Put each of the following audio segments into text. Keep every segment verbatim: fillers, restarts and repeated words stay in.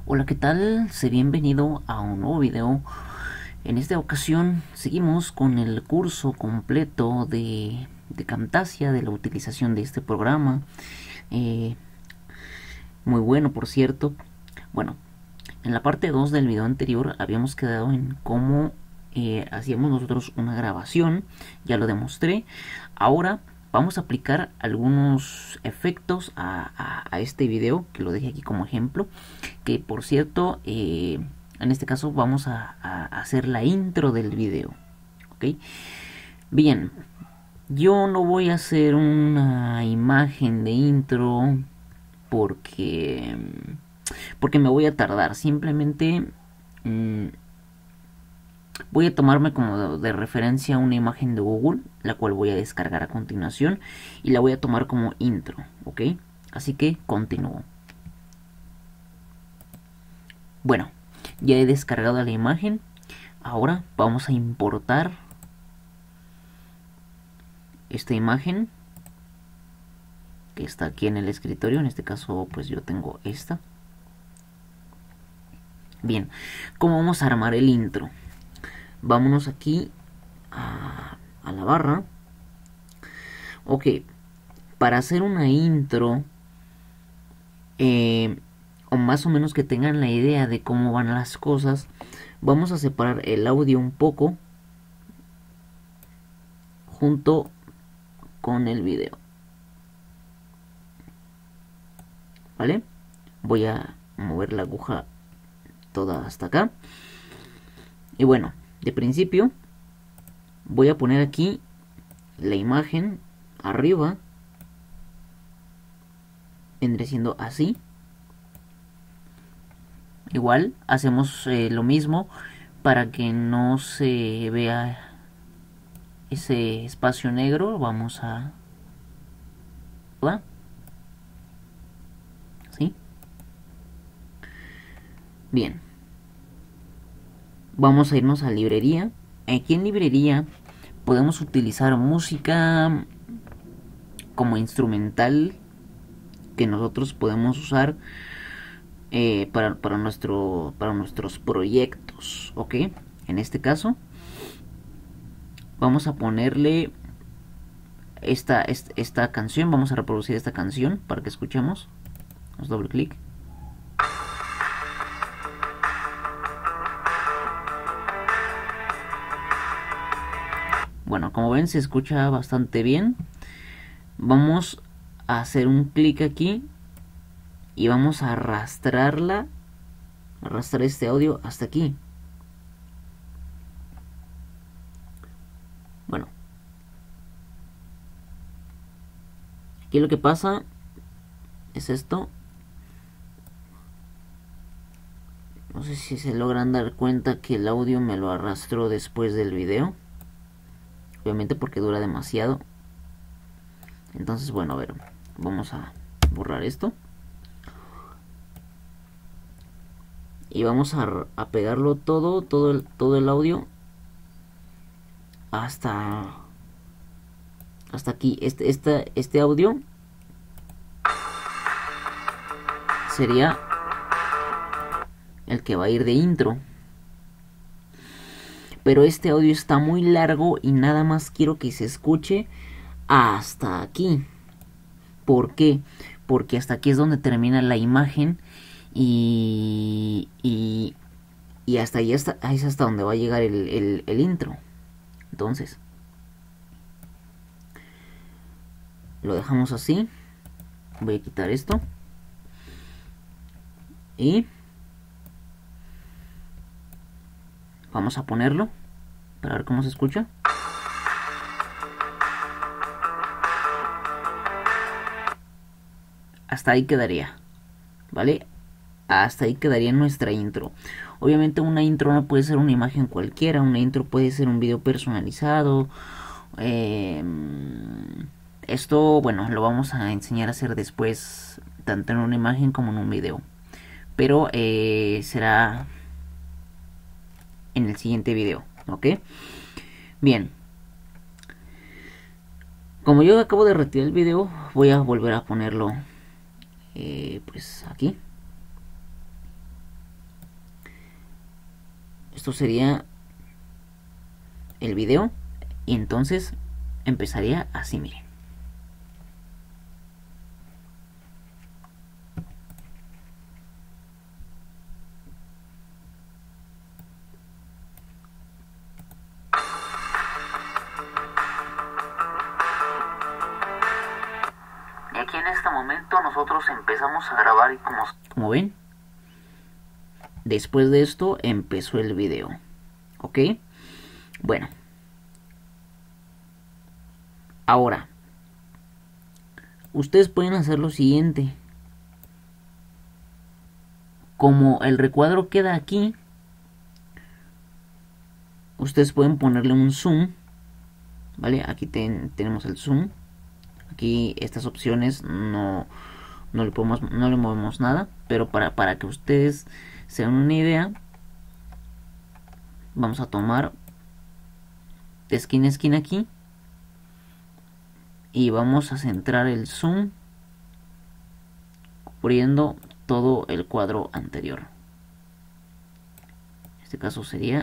Hola, ¿qué tal? Sé bienvenido a un nuevo video. En esta ocasión seguimos con el curso completo de, de Camtasia, de la utilización de este programa. Eh, muy bueno, por cierto. Bueno, en la parte dos del video anterior habíamos quedado en cómo eh, hacíamos nosotros una grabación. Ya lo demostré. Ahora vamos a aplicar algunos efectos a, a, a este video, que lo dejé aquí como ejemplo. Que por cierto, eh, en este caso vamos a, a hacer la intro del video. ¿Ok? Bien, yo no voy a hacer una imagen de intro porque porque me voy a tardar. Simplemente mmm, voy a tomarme como de, de referencia una imagen de Google, la cual voy a descargar a continuación y la voy a tomar como intro. ¿Ok? Así que continúo. Bueno, ya he descargado la imagen. Ahora vamos a importar esta imagen que está aquí en el escritorio. En este caso pues yo tengo esta. Bien, ¿cómo vamos a armar el intro? Vámonos aquí a, a la barra. Ok, para hacer una intro eh, o más o menos que tengan la idea de cómo van las cosas, vamos a separar el audio un poco junto con el video. ¿Vale? Voy a mover la aguja toda hasta acá. Y bueno, de principio voy a poner aquí la imagen arriba. Vendré siendo así. Igual hacemos eh, lo mismo para que no se vea ese espacio negro. Vamos a... ¿Sí? Bien. Vamos a irnos a librería. Aquí en librería podemos utilizar música como instrumental que nosotros podemos usar eh, para, para, nuestro, para nuestros proyectos. ¿Ok? En este caso vamos a ponerle esta, esta, esta canción. Vamos a reproducir esta canción para que escuchemos. Damos doble clic. Bueno, como ven se escucha bastante bien. Vamos a hacer un clic aquí y vamos a arrastrarla, arrastrar este audio hasta aquí. Bueno, aquí lo que pasa es esto. No sé si se logran dar cuenta que el audio me lo arrastró después del video. Obviamente porque dura demasiado. Entonces, bueno, a ver, vamos a borrar esto. Y vamos a, a pegarlo todo, todo el, todo el audio hasta hasta aquí. Este, este, este audio sería el que va a ir de intro. Pero este audio está muy largo y nada más quiero que se escuche hasta aquí. ¿Por qué? Porque hasta aquí es donde termina la imagen y, y, y hasta ahí hasta, es hasta donde va a llegar el, el, el intro. Entonces lo dejamos así. Voy a quitar esto y vamos a ponerlo para ver cómo se escucha. Hasta ahí quedaría, ¿vale? Hasta ahí quedaría nuestra intro. Obviamente una intro no puede ser una imagen cualquiera. Una intro puede ser un video personalizado. Eh, esto, bueno, lo vamos a enseñar a hacer después, tanto en una imagen como en un video. Pero eh, será en el siguiente video, ¿ok? Bien. Como yo acabo de retirar el video, voy a volver a ponerlo eh, pues aquí. Esto sería el video. Y entonces empezaría así, miren. Y aquí en este momento nosotros empezamos a grabar y como, como ven, después de esto empezó el video. ¿Ok? Bueno. Ahora, ustedes pueden hacer lo siguiente. Como el recuadro queda aquí, ustedes pueden ponerle un zoom. ¿Vale? Aquí ten, tenemos el zoom. Aquí estas opciones no, no, le podemos, no le movemos nada. Pero para, para que ustedes se den una idea, vamos a tomar de esquina a esquina aquí. Y vamos a centrar el zoom cubriendo todo el cuadro anterior. En este caso sería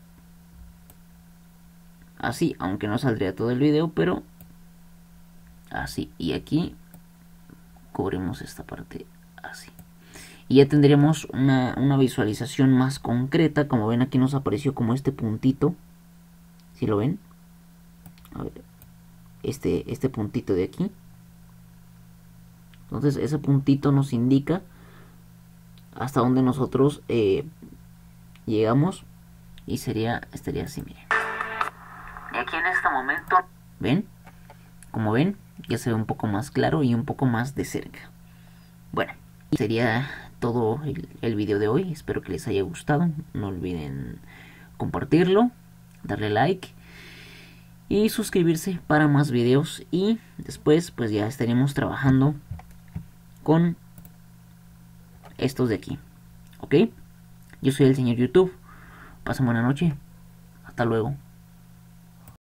así, aunque no saldría todo el video, pero así. Y aquí cubrimos esta parte así. Y ya tendríamos una, una visualización más concreta. Como ven, aquí nos apareció como este puntito. ¿Sí lo ven? A ver. Este, este puntito de aquí. Entonces ese puntito nos indica hasta donde nosotros eh, llegamos. Y sería, estaría así, miren. Y aquí en este momento, ¿ven? Como ven, ya se ve un poco más claro y un poco más de cerca. Bueno, sería todo el, el video de hoy. Espero que les haya gustado. No olviden compartirlo, darle like y suscribirse para más videos. Y después pues ya estaremos trabajando con estos de aquí. ¿Ok? Yo soy el señor YouTube. Pasen buena noche. Hasta luego.